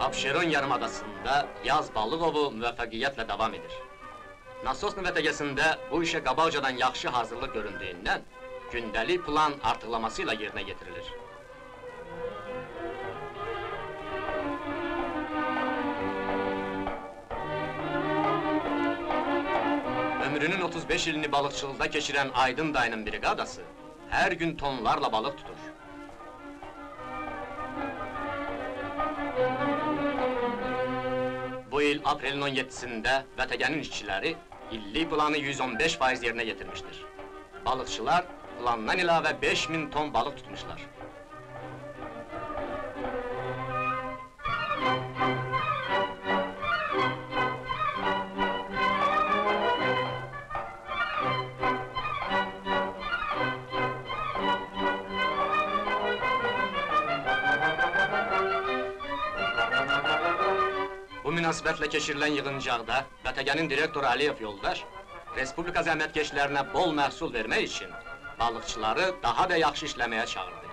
Abşeron yarımadasında yaz balıq ovu müvəffəqiyyətlə davam edir. Nasos nüvətəgəsində bu işə qabaqcadan yaxşı hazırlıq göründüyündən gündəlik plan artıqlamasıyla yerinə getirilir. Ömrünün 35 ilini balıqçılıqda keçirən Aydın dayının briqadası hər gün tonlarla balıq tutur. Bu il aprelin 17-sində vətəgənin işçiləri illik planı 115% yerinə yetirmişdir. Balıqçılar plandan ilavə 5000 ton balıq tutmuşlar. Bu münasibətlə keçirilən yığıncaqda vətəgənin direktoru Əliyev yoldaş, Respublika zəhmətkeşlərinə bol məhsul vermək üçün balıqçıları daha da yaxşı işləməyə çağırdı.